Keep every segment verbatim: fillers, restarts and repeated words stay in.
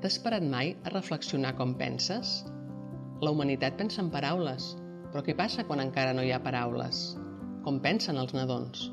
T'has parat mai a reflexionar com penses? La humanitat pensa en paraules, però què passa quan encara no hi ha paraules? Com pensen els nadons?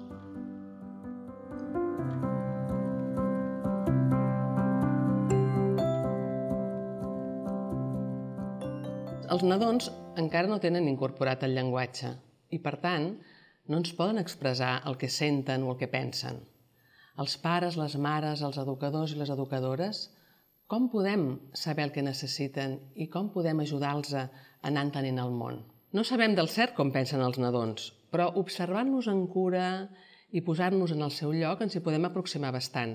Els nadons encara no tenen incorporat el llenguatge i, per tant, no ens poden expressar el que senten o el que pensen. Els pares, les mares, els educadors i les educadores, com podem saber el que necessiten i com podem ajudar-los a anar entenent el món? No sabem del cert com pensen els nadons, però observant-los amb cura i posant-nos en el seu lloc ens hi podem aproximar bastant.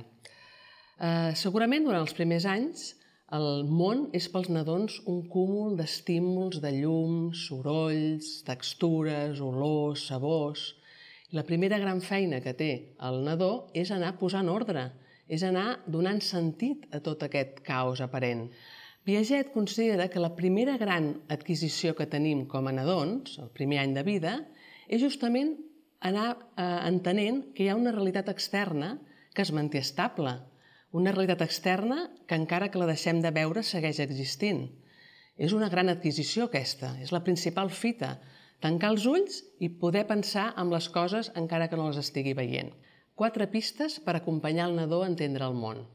Eh, segurament durant els primers anys el món és pels nadons un cúmul d'estímuls, de llums, sorolls, textures, olors, sabors. I la primera gran feina que té el nadó és anar posant ordre, és anar donant sentit a tot aquest caos aparent. Piaget considera que la primera gran adquisició que tenim com a nadons, el primer any de vida, és justament anar entenent que hi ha una realitat externa que es manté estable, una realitat externa que encara que la deixem de veure segueix existint. És una gran adquisició aquesta, és la principal fita, tancar els ulls i poder pensar en les coses encara que no les estigui veient. Quatre pistes per acompanyar el nadó a entendre el món.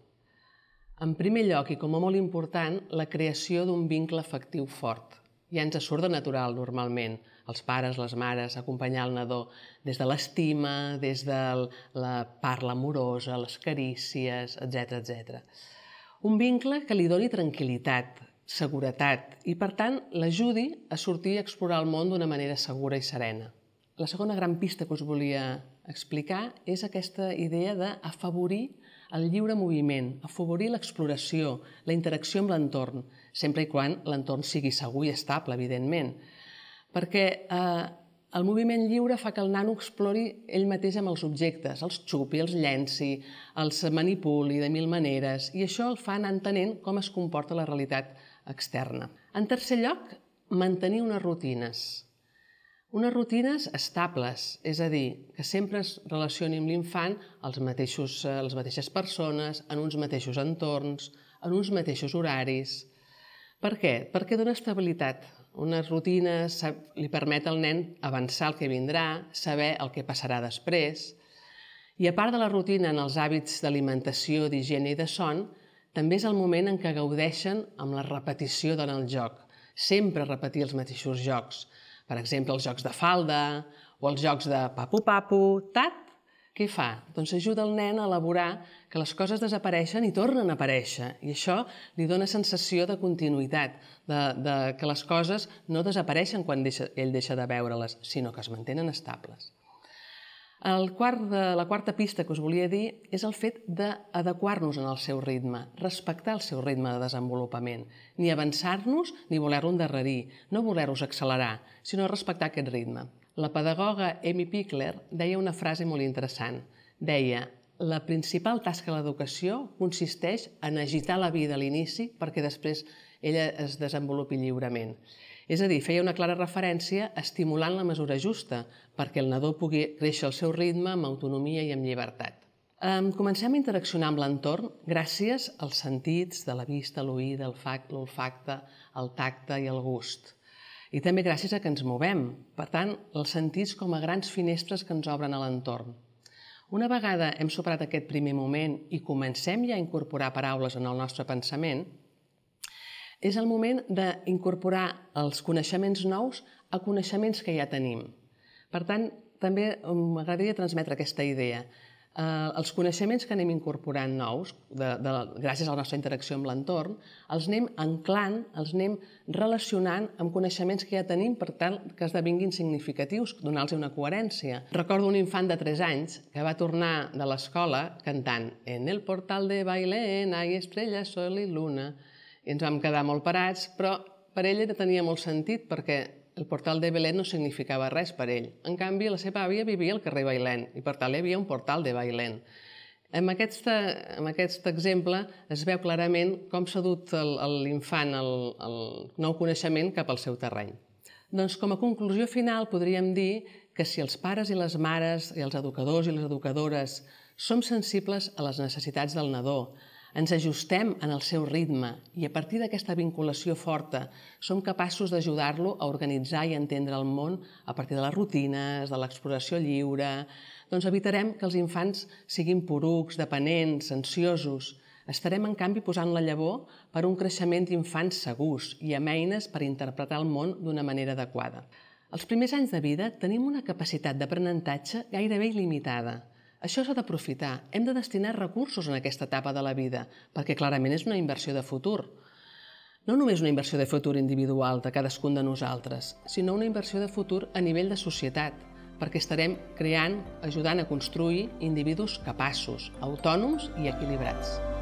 En primer lloc, i com a molt important, la creació d'un vincle afectiu fort. Ja ens surt de natural, normalment, els pares, les mares, acompanyar el nadó des de l'estima, des de la parla amorosa, les carícies, etcètera, etcètera. Un vincle que li doni tranquil·litat, seguretat i, per tant, l'ajudi a sortir a explorar el món d'una manera segura i serena. La segona gran pista que us volia explicar és aquesta idea d'afavorir el lliure moviment, afavorir l'exploració, la interacció amb l'entorn, sempre i quan l'entorn sigui segur i estable, evidentment. Perquè eh, el moviment lliure fa que el nano explori ell mateix amb els objectes, els xupi, els llenci, els manipuli de mil maneres, i això el fa anar entenent com es comporta la realitat externa. En tercer lloc, mantenir unes rutines. Unes rutines estables, és a dir, que sempre es relacioni amb l'infant als mateixos, les mateixes persones, en uns mateixos entorns, en uns mateixos horaris. Per què? Perquè dona estabilitat. Unes rutines li permet al nen avançar el que vindrà, saber el que passarà després. I a part de la rutina en els hàbits d'alimentació, d'higiene i de son, també és el moment en què gaudeixen amb la repetició en el joc. Sempre repetir els mateixos jocs. Per exemple, els jocs de falda o els jocs de papu-papu, tat. Què fa? Doncs ajuda el nen a elaborar que les coses desapareixen i tornen a aparèixer. I això li dona sensació de continuïtat, de, de que les coses no desapareixen quan deixa, ell deixa de veure-les, sinó que es mantenen estables. El quart de, la quarta pista que us volia dir és el fet d'adequar-nos en el seu ritme, respectar el seu ritme de desenvolupament, ni avançar-nos ni voler-lo endarrerir, no voler-nos accelerar, sinó respectar aquest ritme. La pedagoga Amy Pickler deia una frase molt interessant. Deia, la principal tasca de l'educació consisteix en agitar la vida a l'inici perquè després ella es desenvolupi lliurement. És a dir, feia una clara referència estimulant la mesura justa perquè el nadó pugui créixer al seu ritme amb autonomia i amb llibertat. Comencem a interaccionar amb l'entorn gràcies als sentits de la vista, l'oïda, l'olfacte, el tacte i el gust. I també gràcies a que ens movem. Per tant, els sentits com a grans finestres que ens obren a l'entorn. Una vegada hem superat aquest primer moment i comencem ja a incorporar paraules en el nostre pensament, és el moment d'incorporar els coneixements nous a coneixements que ja tenim. Per tant, també m'agradaria transmetre aquesta idea. Els coneixements que anem incorporant nous, gràcies a la nostra interacció amb l'entorn, els anem anclant, els anem relacionant amb coneixements que ja tenim per tal que esdevinguin significatius, donar-los una coherència. Recordo un infant de tres anys que va tornar de l'escola cantant «En el portal de Bailén hay estrellas, sol y luna». I ens vam quedar molt parats, però per ell tenia molt sentit perquè el portal de Belén no significava res per ell. En canvi, la seva àvia vivia al carrer Bailén i per tant hi havia un portal de Bailén. Amb aquest, amb aquest exemple es veu clarament com s'ha dut l'infant el, el nou coneixement cap al seu terreny. Doncs com a conclusió final podríem dir que si els pares i les mares i els educadors i les educadores som sensibles a les necessitats del nadó, ens ajustem en el seu ritme i a partir d'aquesta vinculació forta som capaços d'ajudar-lo a organitzar i entendre el món a partir de les rutines, de l'exploració lliure, doncs evitarem que els infants siguin porucs, dependents, ansiosos. Estarem, en canvi, posant la llavor per un creixement d'infants segurs i amb eines per interpretar el món d'una manera adequada. Els primers anys de vida tenim una capacitat d'aprenentatge gairebé il·limitada. Això s'ha d'aprofitar. Hem de destinar recursos en aquesta etapa de la vida, perquè clarament és una inversió de futur. No només una inversió de futur individual de cadascun de nosaltres, sinó una inversió de futur a nivell de societat, perquè estarem creant, ajudant a construir individus capaços, autònoms i equilibrats.